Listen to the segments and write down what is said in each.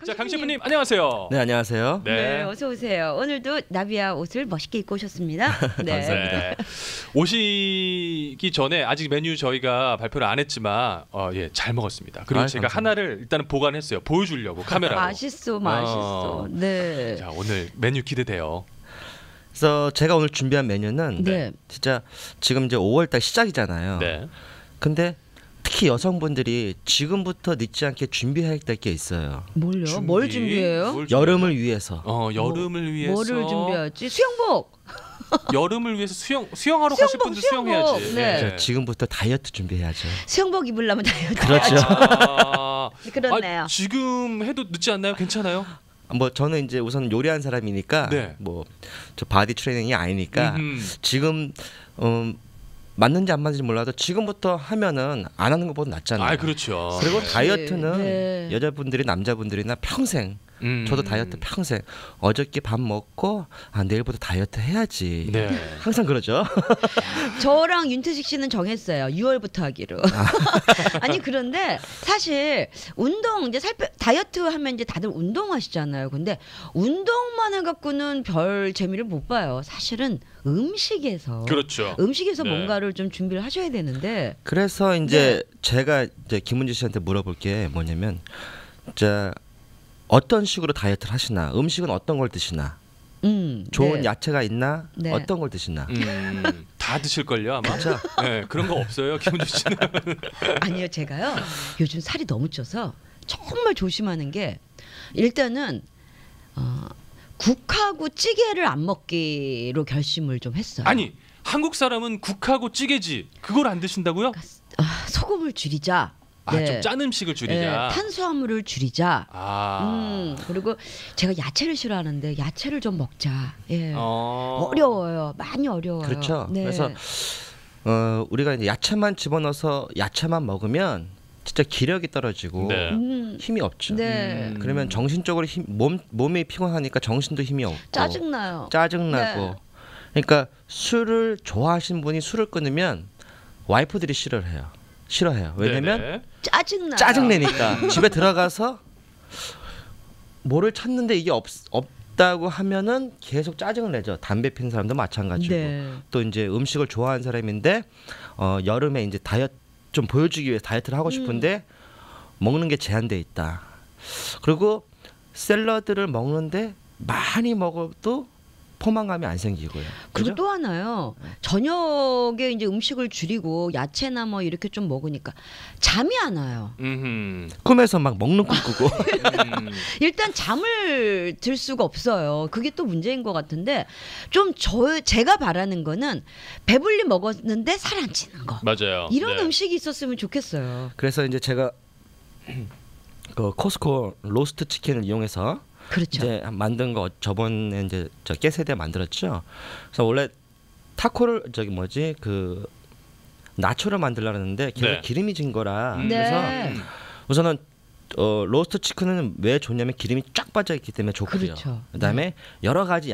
자, 강 셰프님 안녕하세요. 네, 안녕하세요. 네, 어서 오세요. 오늘도 나비야 옷을 멋있게 입고 오셨습니다. 네. 감사합니다. 네. 오시기 전에 아직 메뉴 저희가 발표를 안 했지만 예, 잘 먹었습니다. 그리고 제가 감사합니다. 하나를 일단은 보관했어요. 보여주려고 카메라로. 맛있어. 네. 자, 오늘 메뉴 기대돼요. 그래서 제가 오늘 준비한 메뉴는 네. 진짜 지금 이제 5월달 시작이잖아요. 네. 근데 특히 여성분들이 지금부터 늦지 않게 준비해야 될 게 있어요. 뭘요? 뭘 준비해요? 뭘 여름을 위해서. 여름을 위해서. 뭐를 준비하지? 수영복. 여름을 위해서 수영하러 가실 분들 수영해야지. 네. 그래서 지금부터 다이어트 준비해야죠. 수영복 입으려면 다이어트. 그렇죠. 그렇네요. 지금 해도 늦지 않나요? 괜찮아요? 뭐 저는 이제 우선 요리한 사람이니까 네. 뭐 저 바디 트레이닝이 아니니까 음흠. 지금 맞는지 안 맞는지 몰라도 지금부터 하면은 안 하는 것보다 낫잖아요. 아, 그렇죠. 그리고 네. 다이어트는 네. 여자분들이 남자분들이나 평생 저도 다이어트 평생 어저께 밥 먹고 내일부터 다이어트 해야지. 네. 항상 그러죠. 저랑 윤태식 씨는 정했어요. 6월부터 하기로. 아니 그런데 사실 운동 이제 다이어트 하면 이제 다들 운동하시잖아요. 근데 운동만 해갖고는 별 재미를 못 봐요. 사실은 음식에서 그렇죠. 음식에서 네. 뭔가를 좀 준비를 하셔야 되는데. 그래서 이제 제가 이제 김은지 씨한테 물어볼 게 뭐냐면, 자 어떤 식으로 다이어트를 하시나, 음식은 어떤 걸 드시나, 좋은 네. 야채가 있나, 네. 어떤 걸 드시나. 다 드실걸요 아마. 그렇죠. 네, 그런 거 없어요 김은주 씨는. 아니요, 제가요 요즘 살이 너무 쪄서 정말 조심하는 게 일단은 국하고 찌개를 안 먹기로 결심을 좀 했어요. 아니 한국 사람은 국하고 찌개지 그걸 안 드신다고요? 소금을 줄이자. 좀 짠 음식을 줄이자. 탄수화물을 줄이자. 그리고 제가 야채를 싫어하는데 야채를 좀 먹자. 예. 어려워요. 많이 어려워요. 그렇죠. 네. 그래서 우리가 이제 야채만 집어넣어서 야채만 먹으면 진짜 기력이 떨어지고 네. 힘이 없죠. 네. 그러면 정신적으로 몸이 피곤하니까 정신도 힘이 없고 짜증나요. 짜증나고. 네. 그러니까 술을 좋아하시는 분이 술을 끊으면 와이프들이 싫어해요. 왜냐면 네네. 짜증나요. 짜증내니까 집에 들어가서 뭐를 찾는데 이게 없다고 하면은 계속 짜증을 내죠. 담배 피는 사람도 마찬가지고. 네. 또 이제 음식을 좋아하는 사람인데 여름에 이제 다이어트 좀 보여주기 위해서 다이어트를 하고 싶은데 먹는 게 제한돼 있다. 그리고 샐러드를 먹는데 많이 먹어도 포만감이 안 생기고요. 그리고 그죠? 또 하나요. 저녁에 이제 음식을 줄이고 야채나 뭐 이렇게 좀 먹으니까 잠이 안 와요. 꿈에서 막 먹는 꿈 꾸고. 일단 잠을 들 수가 없어요. 그게 또 문제인 것 같은데 좀 제가 바라는 거는 배불리 먹었는데 살 안 찌는 거. 맞아요. 이런 네. 음식이 있었으면 좋겠어요. 그래서 이제 제가 그 코스코 로스트 치킨을 이용해서 그렇죠. 이제 만든 거 저번에 이제 저 깨세대 만들었죠. 그래서 원래 타코를 그 나초를 만들려고 했는데 계속 네. 기름이 진 거라. 네. 그래서 우선은 로스트 치킨은 왜 좋냐면 기름이 쫙 빠져 있기 때문에 좋고요. 그렇죠. 그다음에 여러 가지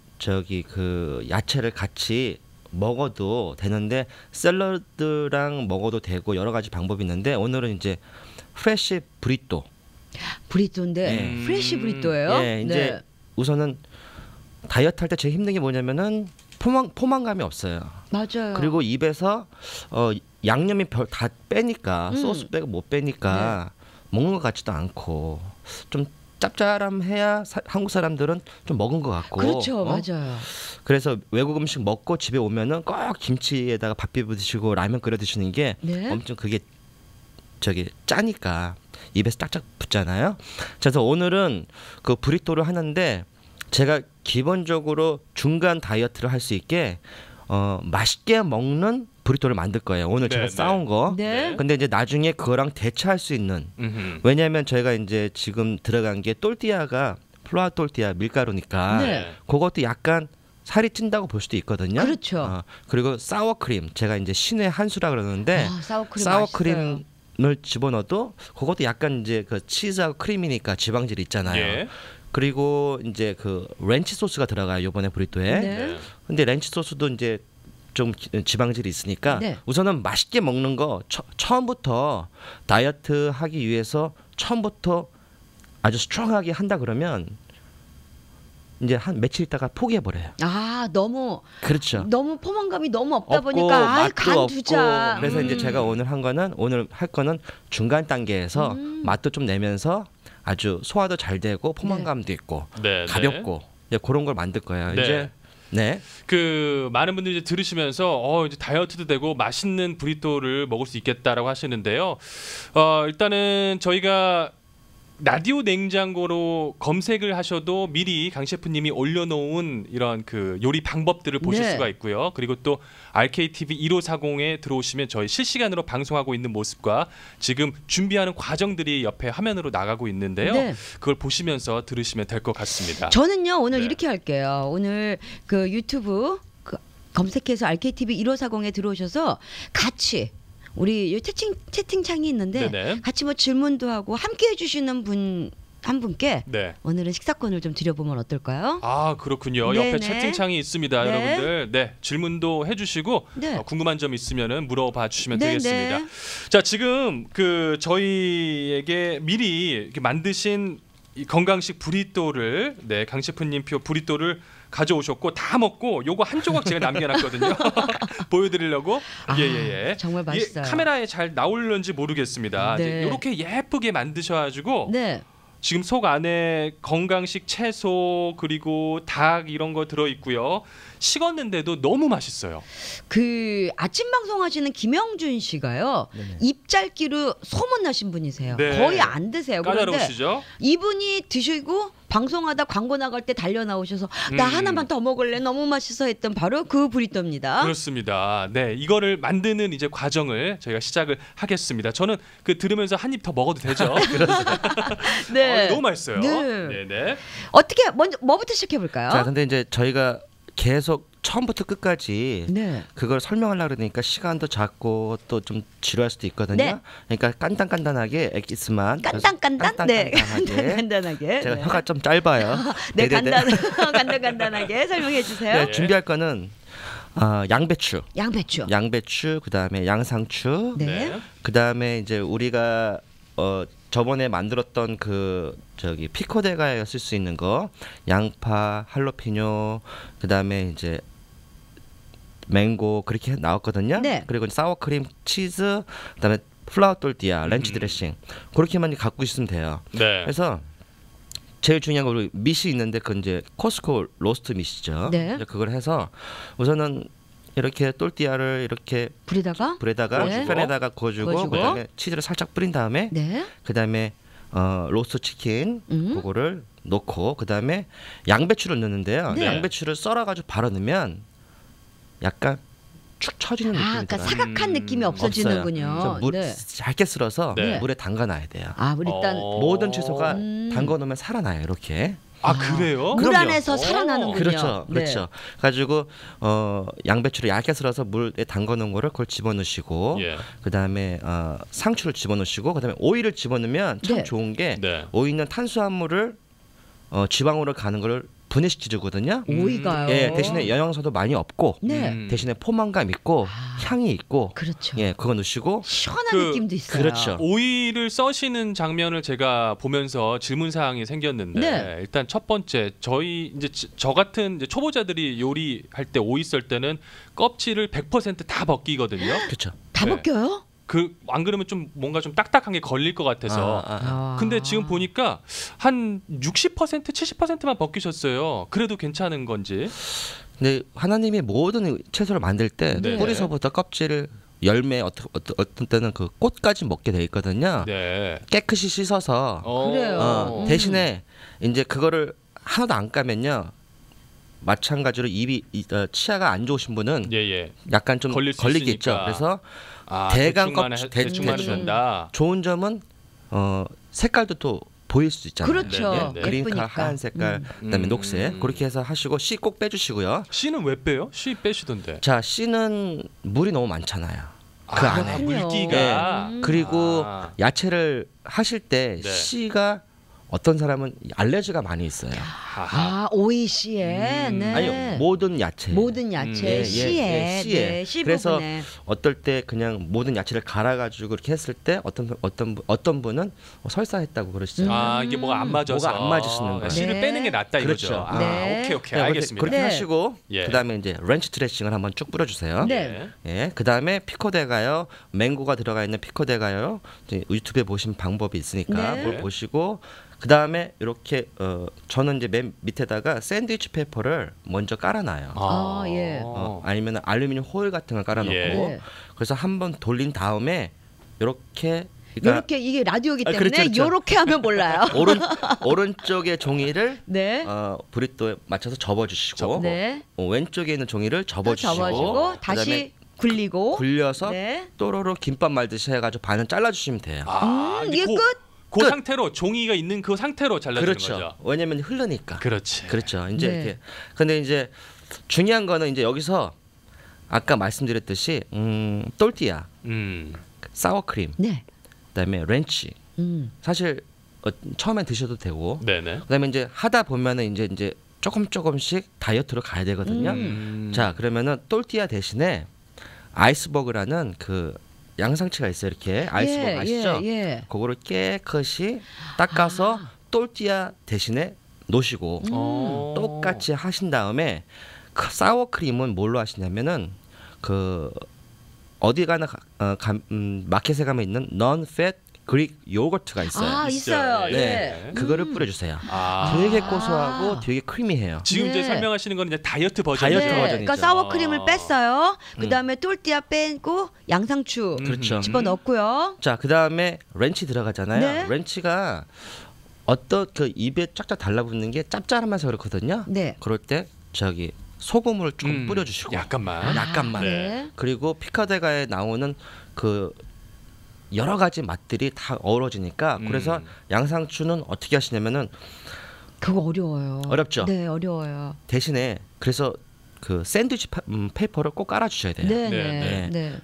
그 야채를 같이 먹어도 되는데 샐러드랑 먹어도 되고 여러 가지 방법이 있는데 오늘은 이제 프레시 브리또. 브리또인데 프레시 브리또예요. 예, 이제 우선은 다이어트 할 때 제일 힘든 게 뭐냐면은 포만감이 없어요. 맞아요. 그리고 입에서 양념이 다 빼니까 소스 빼고 못 빼니까 먹는 것 같지도 않고 좀 짭짤함해야 한국 사람들은 좀 먹은 것 같고. 그렇죠, 맞아요. 그래서 외국 음식 먹고 집에 오면은 꼭 김치에다가 밥 비벼 드시고 라면 끓여 드시는 게 네. 엄청 그게 짜니까 입에서 짝짝 붙잖아요. 그래서 오늘은 그 브리또를 하는데 제가 기본적으로 중간 다이어트를 할 수 있게 맛있게 먹는 브리또를 만들 거예요. 오늘 제가 싸운 거. 네. 근데 이제 나중에 그거랑 대체할 수 있는. 왜냐하면 저희가 이제 지금 들어간 게 또르띠아가 플로아 또르띠아 밀가루니까 네. 그것도 약간 살이 찐다고 볼 수도 있거든요. 그렇죠. 그리고 사워크림 제가 이제 신의 한 수라 그러는데 사워크림 사워크림을 집어넣어도 그것도 약간 이제 그 치즈하고 크림이니까 지방질이 있잖아요. 예. 그리고 이제 그 렌치 소스가 들어가요 이번에 브리또에. 네. 근데 렌치 소스도 이제 좀 지방질이 있으니까 네. 우선은 맛있게 먹는 거 처음부터 다이어트 하기 위해서 처음부터 아주 스트롱하게 한다 그러면 이제 한 며칠 있다가 포기해 버려요. 아 너무 그렇죠. 너무 포만감이 너무 없다 없고 보니까 아이 맛도 간 없고 두자. 그래서 이제 제가 오늘 할 거는 중간 단계에서 맛도 좀 내면서 아주 소화도 잘 되고 포만감도 있고 네, 가볍고 예, 그런 걸 만들 거예요. 네. 이제 네. 그 많은 분들이 이제 들으시면서 이제 다이어트도 되고 맛있는 브리또를 먹을 수 있겠다라고 하시는데요. 일단은 저희가 라디오 냉장고로 검색을 하셔도 미리 강 셰프님이 올려놓은 이런 그 요리 방법들을 보실 네. 수가 있고요. 그리고 또 RKTV 1540에 들어오시면 저희 실시간으로 방송하고 있는 모습과 지금 준비하는 과정들이 옆에 화면으로 나가고 있는데요. 네. 그걸 보시면서 들으시면 될 것 같습니다. 저는요 오늘 네. 이렇게 할게요. 오늘 그 유튜브 검색해서 RKTV 1540에 들어오셔서 같이 우리 이 채팅창이 있는데 네네. 같이 뭐 질문도 하고 함께 해주시는 분 한 분께 네. 오늘은 식사권을 좀 드려보면 어떨까요? 아 그렇군요. 옆에 네네. 채팅창이 있습니다, 네. 여러분들. 네 질문도 해주시고 네. 궁금한 점 있으면은 물어봐 주시면 네, 되겠습니다. 네. 자 지금 그 저희에게 미리 이렇게 만드신 이 건강식 브리또를 강 셰프님 표 브리또를 가져오셨고 다 먹고 요거 한 조각 제가 남겨놨거든요. 보여드리려고. 예예예. 정말 맛있어요. 카메라에 잘 나올는지 모르겠습니다. 네. 이렇게 예쁘게 만드셔가지고. 네. 지금 속 안에 건강식 채소 그리고 닭 이런 거 들어 있고요. 식었는데도 너무 맛있어요. 그 아침 방송하시는 김영준 씨가요. 네네. 입짧기로 소문나신 분이세요. 네. 거의 안 드세요. 그런데 까다로우시죠? 이분이 드시고 방송하다 광고 나갈 때 달려 나오셔서 나 하나만 더 먹을래 너무 맛있어 했던 바로 그 브리또입니다. 그렇습니다. 네, 이거를 만드는 이제 과정을 저희가 시작을 하겠습니다. 저는 그 들으면서 한 입 더 먹어도 되죠? 네. 너무 맛있어요. 네. 네. 어떻게 먼저 뭐부터 시작해 볼까요? 자, 근데 이제 저희가 계속 처음부터 끝까지 네. 그걸 설명하려고 그러니까 시간도 작고 또 좀 지루할 수도 있거든요. 네. 그러니까 간단간단하게 엑기스만 깐단깐단 네. 간단간단하게 간단하게. 제가 네. 혀가 좀 짧아요. 네, 네네네. 간단하게 설명해 주세요. 네, 준비할 거는 양배추, 양배추. 그다음에 양상추, 네. 그다음에 이제 우리가 저번에 만들었던 그 저기 피코데가에 쓸 수 있는 거 양파, 할로피뇨, 그다음에 이제 맹고 그렇게 나왔거든요. 네. 그리고 사워크림, 치즈, 그다음에 플라워 또르띠아, 렌치 드레싱 그렇게만 갖고 있으면 돼요. 네. 그래서 제일 중요한 건 밑이 있는데 그 이제 코스코 로스트 밑이죠. 네. 이제 그걸 해서 우선은 이렇게 또르띠아를 이렇게 불에다가 불에다가 네. 팬에다가 구워주고 구워주고. 그다음에 치즈를 살짝 뿌린 다음에 네. 그다음에 로스트 치킨 그거를 넣고 그다음에 양배추를 넣는데요. 네. 양배추를 썰어가지고 바로 넣으면 약간 축 처지는 느낌이 그러니까 들어요. 사각한 느낌이 없어지는군요. 그래서 물 네. 얇게 쓸어서 네. 물에 담가놔야 돼요. 우리 일단 모든 채소가 음. 담궈놓으면 살아나요. 이렇게. 그래요? 물 그럼요. 안에서 살아나는군요. 그렇죠, 네. 그렇죠. 가지고 양배추를 얇게 썰어서 물에 담궈놓은 거를 그걸 집어넣으시고, 예. 그다음에 상추를 집어넣으시고, 그다음에 오이를 집어넣으면 참 네. 좋은 게 네. 오이는 탄수화물을 지방으로 가는 걸 분해시켜주거든요. 오이가요. 예, 대신에 영양소도 많이 없고, 네. 대신에 포만감 있고 향이 있고, 그렇죠. 예, 그거 넣으시고, 시원한 그- 느낌도 있어요. 그렇죠. 오이를 써시는 장면을 제가 보면서 질문 사항이 생겼는데 네. 일단 첫 번째 저희 이제 저 같은 이제 초보자들이 요리할 때 오이 썰 때는 껍질을 100%다 벗기거든요. 그렇죠. 다 네. 벗겨요? 안 그러면 좀 뭔가 좀 딱딱한 게 걸릴 것 같아서. 근데 지금 보니까 한 60% 70%만 벗기셨어요. 그래도 괜찮은 건지. 근데 하나님이 모든 채소를 만들 때 네. 뿌리서부터 껍질을 열매 어떤 때는 그 꽃까지 먹게 돼 있거든요. 네. 깨끗이 씻어서 그래요. 대신에 이제 그거를 하나도 안 까면요. 마찬가지로 입이 치아가 안 좋으신 분은 예. 약간 좀 걸릴 수 걸리겠죠. 있으니까. 그래서 대충 껍질, 대충 하면 대충. 된다. 좋은 점은 색깔도 또 보일 수 있잖아요. 그렇죠. 네, 네, 네. 그린 예쁘니까. 칼 하얀 색깔, 그다음에 녹색 그렇게 해서 하시고 씨 꼭 빼주시고요. 씨는 왜 빼요? 씨 빼시던데. 자, 씨는 물이 너무 많잖아요. 그 안에. 그렇군요. 물기가. 그리고 아. 야채를 하실 때 네. 씨가 어떤 사람은 알레르기가 많이 있어요. 아 오이 씨에 네. 아니요 모든 야채. 모든 야채 씨에 네, 씨 그래서 부분에. 어떨 때 그냥 모든 야채를 갈아가지고 그렇게 했을 때 어떤 분은 설사했다고 그러시죠. 아 이게 뭐가 안 맞아서 뭐가 안 맞으시는 거예요. 씨를 네. 빼는 게 낫다 그렇죠. 이거죠. 아, 네. 오케이 네, 알겠습니다. 그렇게 네. 하시고 예. 그다음에 이제 렌치 드레싱을 한번 쭉 뿌려주세요. 네. 예, 그다음에 피코데가요, 맹고가 들어가 있는 피코데가요. 이제 유튜브에 보신 방법이 있으니까 네. 그걸 보시고 그다음에 이렇게 저는 이제 맨 밑에다가 샌드위치 페이퍼를 먼저 깔아놔요. 아, 예. 아니면 알루미늄 호일 같은 걸 깔아놓고 예. 네. 그래서 한번 돌린 다음에 이렇게 그러니까 요렇게 이게 라디오기 아, 때문에 그렇죠. 요렇게 하면 몰라요. 오른쪽의 종이를 네. 브리또에 맞춰서 접어주시고 네. 왼쪽에 있는 종이를 접어주시고 접어주고 다시 그다음에 굴리고 굴려서 네. 또로로 김밥 말듯이 해가지고 반은 잘라주시면 돼요. 이게 이게 끝? 그 끝. 상태로 종이가 있는 그 상태로 잘라주는 그렇죠. 거죠. 왜냐면 흐르니까. 그렇지. 그렇죠. 이제 네. 이렇게. 근데 이제 중요한 거는 이제 여기서 아까 말씀드렸듯이 똘띠아, 사워크림, 네. 그다음에 렌치. 사실 처음에 드셔도 되고. 네네. 그다음에 이제 하다 보면은 이제 조금씩 다이어트로 가야 되거든요. 자 그러면은 똘띠아 대신에 아이스버그라는 그 양상치가 있어요. 이렇게 아이스버그 예, 아시죠? 예, 예. 그거를 깨끗이 닦아서 똘띠아 대신에 놓으시고 똑같이 하신 다음에 그 사워크림은 뭘로 하시냐면은 그 어디 가나 마켓에 가면 있는 non-fat 그릭 요거트가 있어요. 아 있어요. 네, 예. 그거를 뿌려주세요. 아. 되게 고소하고 되게 크리미해요. 지금 이제 네. 설명하시는 건 이제 다이어트 버전이죠. 다이어트 버전이죠. 그러니까 사워크림을 뺐어요. 음. 그다음에 똘띠아 빼고 양상추 그렇죠. 집어 넣고요. 자, 그 다음에 렌치 들어가잖아요. 네. 렌치가 어떤 그 입에 쫙쫙 달라붙는 게 짭짤하면서 그렇거든요. 네. 그럴 때 저기 소금을 조금 뿌려주시고 약간만. 약간만. 네. 그리고 피카데가에 나오는 그 여러 가지 맛들이 다 어우러지니까 그래서 양상추는 어떻게 하시냐면은 그거 어려워요. 어렵죠? 네, 어려워요. 대신에 그래서 그 샌드위치 페이퍼를 꼭 깔아주셔야 돼요. 네, 네, 네, 네. 네.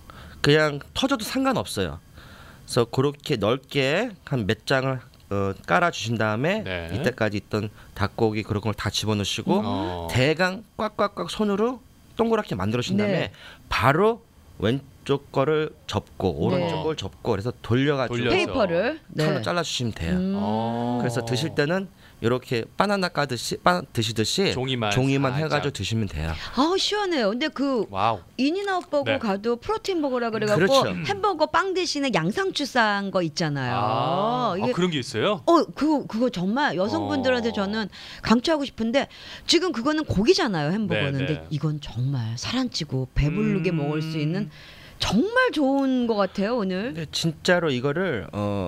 그냥 터져도 상관없어요. 그래서 그렇게 넓게 한 몇 장을 깔아주신 다음에 네. 이때까지 있던 닭고기 그런 걸 다 집어넣으시고 어. 대강 꽉꽉꽉 손으로 동그랗게 만들어주신 다음에 네. 바로 왼쪽 거를 접고 오른쪽 네. 걸 접고 그래서 돌려가지고 돌려서. 페이퍼를 칼로 네. 잘라주시면 돼요. 어. 그래서 드실 때는 이렇게 바나나 까듯이 드시듯이 종이만 살짝. 해가지고 드시면 돼요. 아우 시원해요. 근데 그 와우. 인이나웃 버거 네. 가도 프로틴 버거라 그래갖고 그렇죠. 햄버거 빵 대신에 양상추 싼 거 있잖아요. 아, 이게 그런 게 있어요? 그거 정말 여성분들한테 어. 저는 강추하고 싶은데 지금 그거는 고기잖아요 햄버거는. 네, 근데 네. 이건 정말 살 안 찌고 배부르게 먹을 수 있는 음. 정말 좋은 것 같아요 오늘. 근데 진짜로 이거를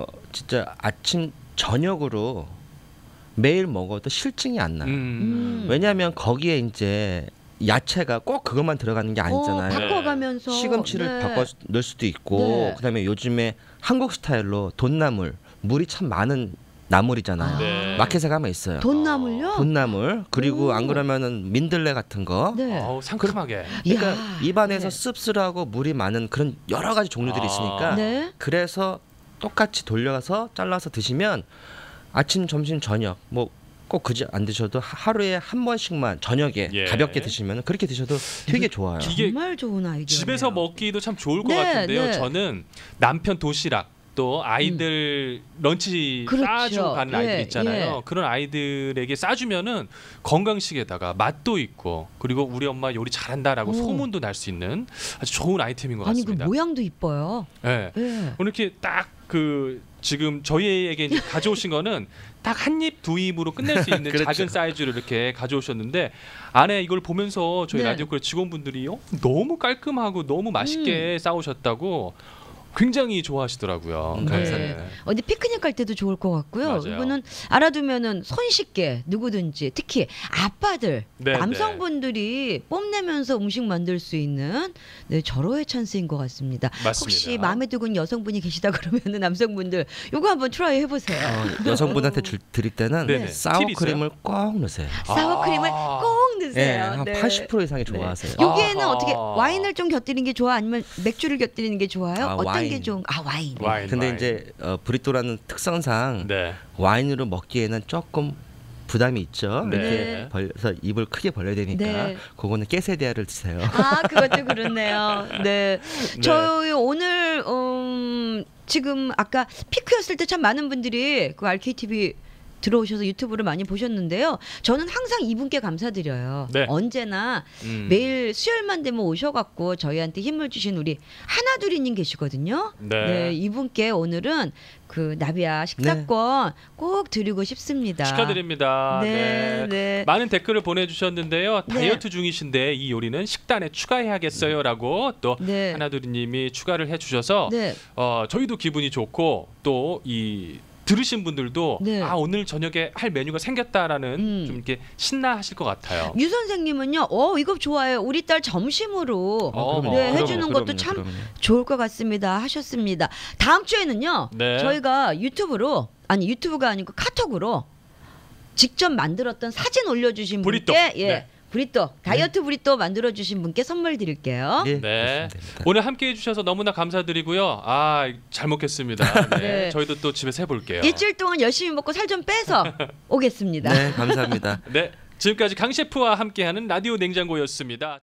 진짜 아침 저녁으로 매일 먹어도 실증이 안 나요. 왜냐하면 거기에 이제 야채가 꼭 그것만 들어가는 게 아니잖아요. 바꿔가면서 시금치를 네. 바꿔 넣을 수도 있고 네. 그다음에 요즘에 한국 스타일로 돈나물 물이 참 많은 나물이잖아요. 네. 마켓에 가면 있어요. 돈나물요? 돈나물 그리고 오. 안 그러면은 민들레 같은 거. 네. 어우, 상큼하게. 그러니까 이야, 입안에서 네. 씁쓸하고 물이 많은 그런 여러 가지 종류들이 아. 있으니까 네. 그래서 똑같이 돌려서 잘라서 드시면 아침, 점심, 저녁 뭐 꼭 그지 안 드셔도 하루에 한 번씩만 저녁에 예. 가볍게 드시면 그렇게 드셔도 되게 좋아요. 이게 정말 좋은 아이디어. 집에서 먹기도 참 좋을 것 네, 같은데요. 네. 저는 남편 도시락 또 아이들 런치 그렇죠. 싸주고 가는 아이들 예, 있잖아요. 예. 그런 아이들에게 싸주면은 건강식에다가 맛도 있고 그리고 우리 엄마 요리 잘한다라고 오. 소문도 날 수 있는 아주 좋은 아이템인 것 아니 그 같습니다. 모양도 이뻐요. 네. 네. 오늘 이렇게 딱 그 지금 저희에게 이제 가져오신 거는 딱 한 입 두 입으로 끝낼 수 있는 그렇죠. 작은 사이즈로 이렇게 가져오셨는데 안에 이걸 보면서 저희 네. 라디오콜 직원분들이요 너무 깔끔하고 너무 맛있게 싸우셨다고 굉장히 좋아하시더라고요. 감사합니다. 네. 어디 피크닉 갈 때도 좋을 것 같고요. 맞아요. 이거는 알아두면은 손쉽게 누구든지 특히 아빠들, 네, 남성분들이 뽐내면서 음식 만들 수 있는 네, 절호의 찬스인 것 같습니다. 맞습니다. 혹시 마음에 드는 여성분이 계시다 그러면은 남성분들 이거 한번 트라이 해보세요. 여성분한테 드릴 때는 네네. 사워크림을 꼭 넣으세요. 사워크림을 아. 꼭 네, 넣으세요. 한 네. 80% 이상이 좋아하세요. 여기에는 아하. 어떻게 와인을 좀 곁들이는 게 좋아 아니면 맥주를 곁들이는 게 좋아요? 어떤 와인. 게 좋은 와인. 와인. 근데 와인. 이제 브리또라는 특성상 네. 와인으로 먹기에는 조금 부담이 있죠. 네. 이렇게 벌려서 입을 크게 벌려야 되니까 네. 그거는 깨세대야를 드세요. 그것도 그렇네요. 네. 네. 저희 오늘 지금 아까 피크였을 때 참 많은 분들이 그 RKTV 들어오셔서 유튜브를 많이 보셨는데요. 저는 항상 이분께 감사드려요. 네. 언제나 매일 수요일만 되면 오셔갖고 저희한테 힘을 주신 우리 하나둘이님 계시거든요. 네. 이분께 오늘은 그 나비야 식사권 꼭 드리고 싶습니다. 축하드립니다. 네, 네. 많은 댓글을 보내주셨는데요. 네. 다이어트 중이신데 이 요리는 식단에 추가해야겠어요라고 또 네. 하나둘이님이 추가를 해주셔서 네. 저희도 기분이 좋고 또 이 들으신 분들도 네. 오늘 저녁에 할 메뉴가 생겼다라는 좀 이렇게 신나하실 것 같아요. 유 선생님은요. 이거 좋아요. 우리 딸 점심으로 그럼요. 네, 그럼요. 해주는 것도 참 좋을 것 같습니다. 하셨습니다. 다음 주에는요. 네. 저희가 유튜브가 아니고 카톡으로 직접 만들었던 사진 올려주신 브리또. 분께 네. 브리또 다이어트 브리또 만들어주신 분께 선물 드릴게요. 예, 네. 그렇습니다. 오늘 함께해 주셔서 너무나 감사드리고요. 잘 먹겠습니다. 네. 네. 저희도 또 집에서 해볼게요. 일주일 동안 열심히 먹고 살 좀 빼서 오겠습니다. 네, 감사합니다. 네. 지금까지 강 셰프와 함께하는 라디오 냉장고였습니다.